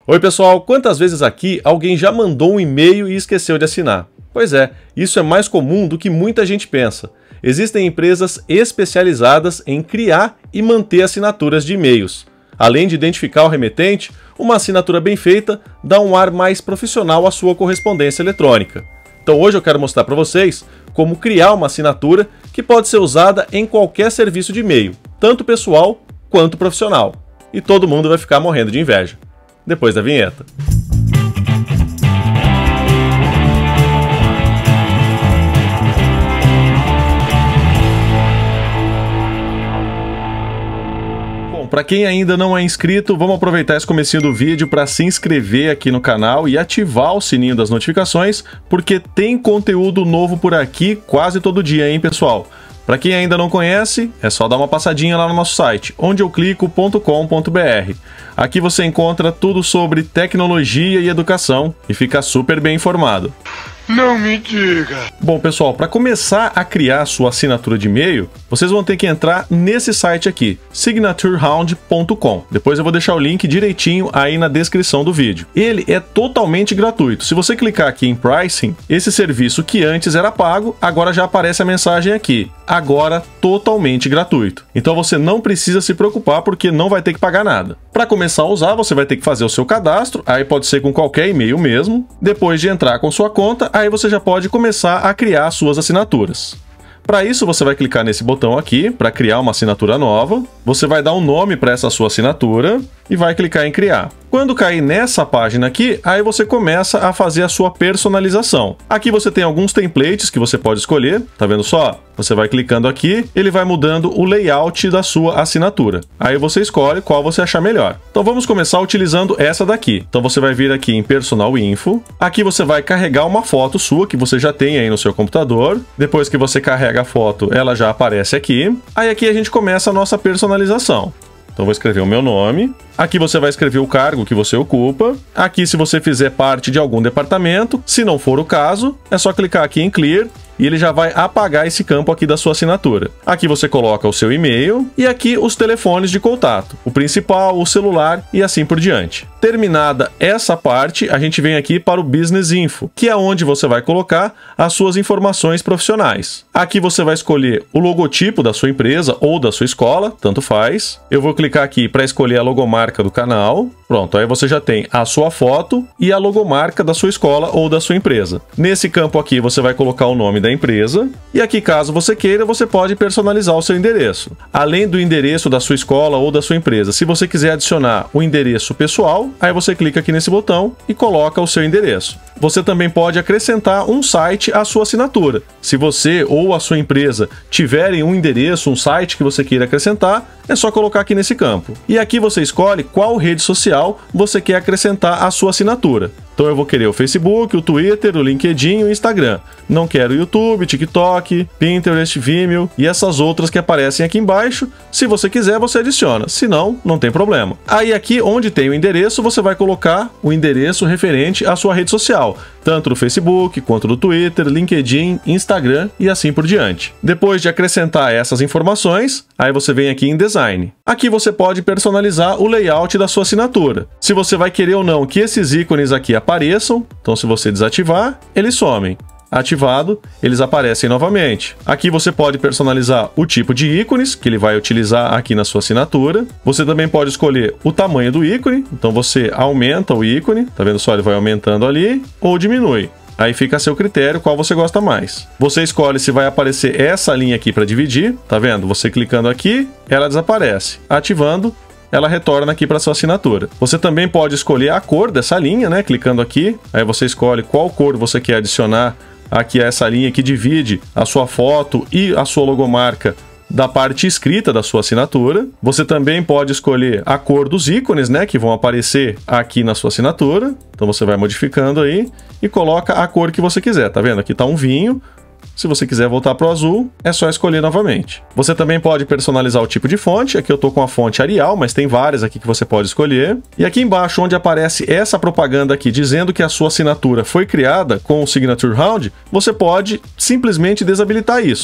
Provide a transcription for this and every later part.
Oi pessoal, quantas vezes aqui alguém já mandou um e-mail e esqueceu de assinar? Pois é, isso é mais comum do que muita gente pensa. Existem empresas especializadas em criar e manter assinaturas de e-mails. Além de identificar o remetente, uma assinatura bem feita dá um ar mais profissional à sua correspondência eletrônica. Então hoje eu quero mostrar para vocês como criar uma assinatura que pode ser usada em qualquer serviço de e-mail, tanto pessoal quanto profissional. E todo mundo vai ficar morrendo de inveja. Depois da vinheta. Bom, para quem ainda não é inscrito, vamos aproveitar esse comecinho do vídeo para se inscrever aqui no canal e ativar o sininho das notificações, porque tem conteúdo novo por aqui quase todo dia, hein, pessoal? Para quem ainda não conhece, é só dar uma passadinha lá no nosso site, ondeeuclico.com.br. Aqui você encontra tudo sobre tecnologia e educação e fica super bem informado. Não me diga! Bom, pessoal, para começar a criar sua assinatura de e-mail, vocês vão ter que entrar nesse site aqui, signaturehound.com. Depois eu vou deixar o link direitinho aí na descrição do vídeo. Ele é totalmente gratuito. Se você clicar aqui em Pricing, esse serviço que antes era pago, agora já aparece a mensagem aqui. Agora totalmente gratuito. Então você não precisa se preocupar porque não vai ter que pagar nada. Para começar a usar, você vai ter que fazer o seu cadastro, aí pode ser com qualquer e-mail mesmo. Depois de entrar com sua conta, aí você já pode começar a criar suas assinaturas. Para isso, você vai clicar nesse botão aqui para criar uma assinatura nova. Você vai dar um nome para essa sua assinatura e vai clicar em criar. Quando cair nessa página aqui, aí você começa a fazer a sua personalização. Aqui você tem alguns templates que você pode escolher, tá vendo só? Você vai clicando aqui, ele vai mudando o layout da sua assinatura. Aí você escolhe qual você achar melhor. Então vamos começar utilizando essa daqui. Então você vai vir aqui em Personal Info. Aqui você vai carregar uma foto sua que você já tem aí no seu computador. Depois que você carrega a foto, ela já aparece aqui. Aí aqui a gente começa a nossa personalização. Então vou escrever o meu nome. Aqui você vai escrever o cargo que você ocupa. Aqui se você fizer parte de algum departamento. Se não for o caso, é só clicar aqui em Clear e ele já vai apagar esse campo aqui da sua assinatura. Aqui você coloca o seu e-mail e aqui os telefones de contato, o principal, o celular e assim por diante. Terminada essa parte, a gente vem aqui para o Business Info, que é onde você vai colocar as suas informações profissionais. Aqui você vai escolher o logotipo da sua empresa ou da sua escola, tanto faz. Eu vou clicar aqui para escolher a logomarca do canal. Pronto, aí você já tem a sua foto e a logomarca da sua escola ou da sua empresa. Nesse campo aqui você vai colocar o nome da empresa e aqui, caso você queira, você pode personalizar o seu endereço. Além do endereço da sua escola ou da sua empresa, se você quiser adicionar o endereço pessoal, aí você clica aqui nesse botão e coloca o seu endereço. Você também pode acrescentar um site à sua assinatura. Se você ou a sua empresa tiverem um endereço, um site que você queira acrescentar, é só colocar aqui nesse campo. E aqui você escolhe qual rede social você quer acrescentar à sua assinatura. Então eu vou querer o Facebook, o Twitter, o LinkedIn e o Instagram. Não quero o YouTube, TikTok, Pinterest, Vimeo e essas outras que aparecem aqui embaixo. Se você quiser, você adiciona. Se não, não tem problema. Aí aqui onde tem o endereço, você vai colocar o endereço referente à sua rede social. Tanto do Facebook, quanto do Twitter, LinkedIn, Instagram e assim por diante. Depois de acrescentar essas informações, aí você vem aqui em Design. Aqui você pode personalizar o layout da sua assinatura. Se você vai querer ou não que esses ícones aqui apareçam, então se você desativar, eles somem. Ativado, eles aparecem novamente. Aqui você pode personalizar o tipo de ícones que ele vai utilizar aqui na sua assinatura. Você também pode escolher o tamanho do ícone, então você aumenta o ícone, tá vendo só? Ele vai aumentando ali, ou diminui. Aí fica a seu critério qual você gosta mais. Você escolhe se vai aparecer essa linha aqui para dividir, tá vendo? Você clicando aqui, ela desaparece. Ativando, ela retorna aqui para sua assinatura. Você também pode escolher a cor dessa linha, né? Clicando aqui, aí você escolhe qual cor você quer adicionar aqui a essa linha que divide a sua foto e a sua logomarca da parte escrita da sua assinatura. Você também pode escolher a cor dos ícones, né, que vão aparecer aqui na sua assinatura. Então você vai modificando aí e coloca a cor que você quiser. Tá vendo? Aqui está um vinho. Se você quiser voltar para o azul, é só escolher novamente. Você também pode personalizar o tipo de fonte. Aqui eu estou com a fonte Arial, mas tem várias aqui que você pode escolher. E aqui embaixo, onde aparece essa propaganda aqui, dizendo que a sua assinatura foi criada com o Signature Hound, você pode simplesmente desabilitar isso.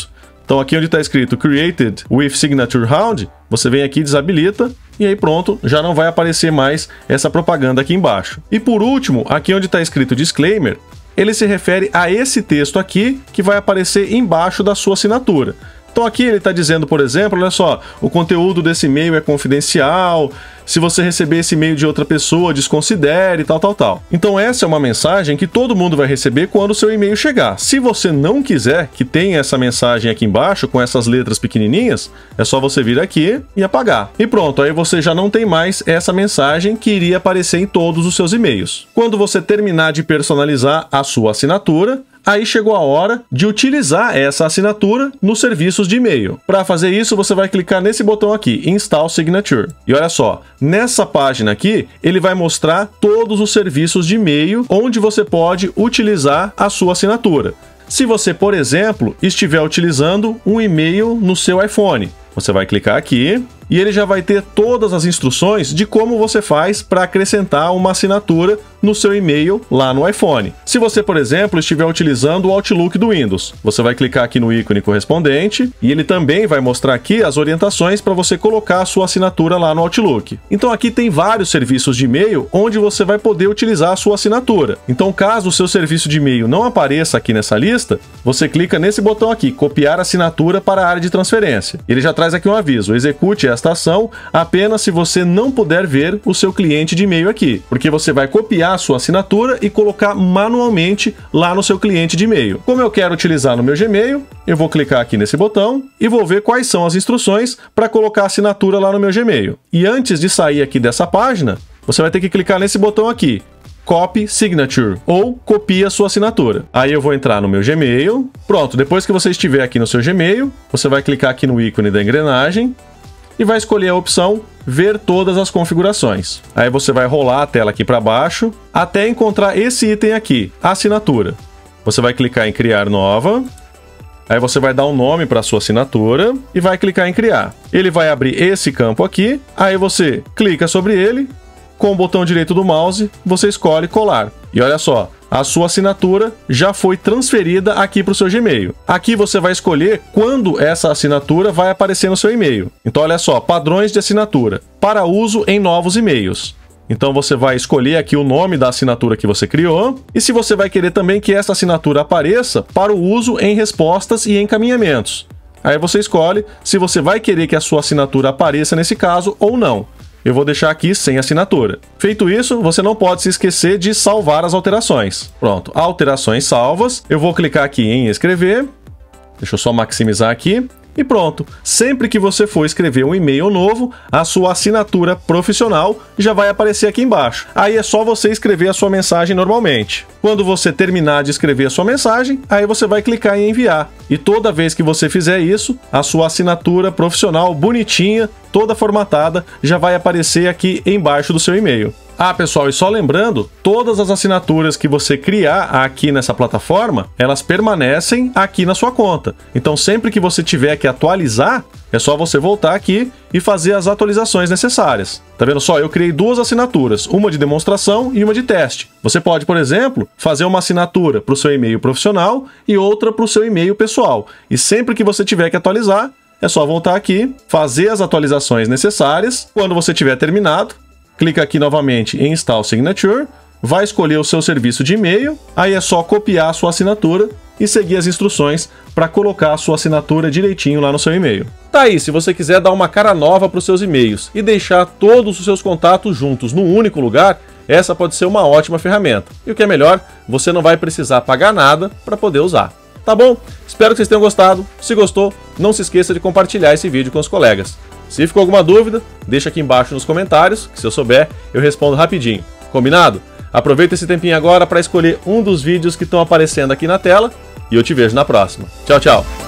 Então aqui onde está escrito Created with Signature Hound, você vem aqui e desabilita, e aí pronto, já não vai aparecer mais essa propaganda aqui embaixo. E por último, aqui onde está escrito Disclaimer, ele se refere a esse texto aqui que vai aparecer embaixo da sua assinatura. Então aqui ele está dizendo, por exemplo, olha só, o conteúdo desse e-mail é confidencial, se você receber esse e-mail de outra pessoa, desconsidere, tal. Então essa é uma mensagem que todo mundo vai receber quando o seu e-mail chegar. Se você não quiser que tenha essa mensagem aqui embaixo, com essas letras pequenininhas, é só você vir aqui e apagar. E pronto, aí você já não tem mais essa mensagem que iria aparecer em todos os seus e-mails. Quando você terminar de personalizar a sua assinatura, aí chegou a hora de utilizar essa assinatura nos serviços de e-mail. Para fazer isso, você vai clicar nesse botão aqui, Install Signature. E olha só, nessa página aqui, ele vai mostrar todos os serviços de e-mail onde você pode utilizar a sua assinatura. Se você, por exemplo, estiver utilizando um e-mail no seu iPhone, você vai clicar aqui e ele já vai ter todas as instruções de como você faz para acrescentar uma assinatura no seu e-mail lá no iPhone. Se você, por exemplo, estiver utilizando o Outlook do Windows, você vai clicar aqui no ícone correspondente e ele também vai mostrar aqui as orientações para você colocar a sua assinatura lá no Outlook. Então aqui tem vários serviços de e-mail onde você vai poder utilizar a sua assinatura. Então caso o seu serviço de e-mail não apareça aqui nessa lista, você clica nesse botão aqui, copiar assinatura para a área de transferência. Ele já traz aqui um aviso, execute esta ação apenas se você não puder ver o seu cliente de e-mail aqui, porque você vai copiar a sua assinatura e colocar manualmente lá no seu cliente de e-mail. Como eu quero utilizar no meu Gmail, eu vou clicar aqui nesse botão e vou ver quais são as instruções para colocar a assinatura lá no meu Gmail. E antes de sair aqui dessa página, você vai ter que clicar nesse botão aqui, Copy Signature, ou copia sua assinatura. Aí eu vou entrar no meu Gmail. Pronto, depois que você estiver aqui no seu Gmail, você vai clicar aqui no ícone da engrenagem e vai escolher a opção Ver todas as configurações. Aí você vai rolar a tela aqui para baixo até encontrar esse item aqui, assinatura. Você vai clicar em Criar Nova. Aí você vai dar um nome para a sua assinatura e vai clicar em Criar. Ele vai abrir esse campo aqui, aí você clica sobre ele, com o botão direito do mouse, você escolhe colar. E olha só, a sua assinatura já foi transferida aqui para o seu Gmail. Aqui você vai escolher quando essa assinatura vai aparecer no seu e-mail. Então olha só, padrões de assinatura, para uso em novos e-mails. Então você vai escolher aqui o nome da assinatura que você criou e se você vai querer também que essa assinatura apareça para o uso em respostas e encaminhamentos. Aí você escolhe se você vai querer que a sua assinatura apareça nesse caso ou não. Eu vou deixar aqui sem assinatura. Feito isso, você não pode se esquecer de salvar as alterações. Pronto, alterações salvas. Eu vou clicar aqui em escrever. Deixa eu só maximizar aqui. E pronto, sempre que você for escrever um e-mail novo, a sua assinatura profissional já vai aparecer aqui embaixo. Aí é só você escrever a sua mensagem normalmente. Quando você terminar de escrever a sua mensagem, aí você vai clicar em enviar. E toda vez que você fizer isso, a sua assinatura profissional bonitinha, toda formatada, já vai aparecer aqui embaixo do seu e-mail. Ah, pessoal, e só lembrando, todas as assinaturas que você criar aqui nessa plataforma, elas permanecem aqui na sua conta. Então, sempre que você tiver que atualizar, é só você voltar aqui e fazer as atualizações necessárias. Tá vendo só? Eu criei duas assinaturas, uma de demonstração e uma de teste. Você pode, por exemplo, fazer uma assinatura para o seu e-mail profissional e outra para o seu e-mail pessoal. E sempre que você tiver que atualizar, é só voltar aqui, fazer as atualizações necessárias. Quando você tiver terminado, clica aqui novamente em Install Signature, vai escolher o seu serviço de e-mail, aí é só copiar a sua assinatura e seguir as instruções para colocar a sua assinatura direitinho lá no seu e-mail. Tá aí, se você quiser dar uma cara nova para os seus e-mails e deixar todos os seus contatos juntos num único lugar, essa pode ser uma ótima ferramenta. E o que é melhor, você não vai precisar pagar nada para poder usar. Tá bom? Espero que vocês tenham gostado. Se gostou, não se esqueça de compartilhar esse vídeo com os colegas. Se ficou alguma dúvida, deixa aqui embaixo nos comentários, que se eu souber, eu respondo rapidinho. Combinado? Aproveita esse tempinho agora para escolher um dos vídeos que estão aparecendo aqui na tela e eu te vejo na próxima. Tchau, tchau!